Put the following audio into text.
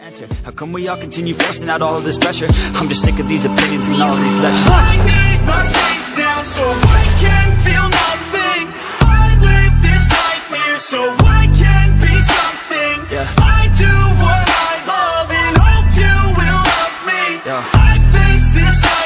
How come we all continue forcing out all of this pressure? I'm just sick of these opinions and all of these lectures. I need my space now so I can feel nothing. I live this nightmare so I can be something. I do what I love and hope you will love me. I face this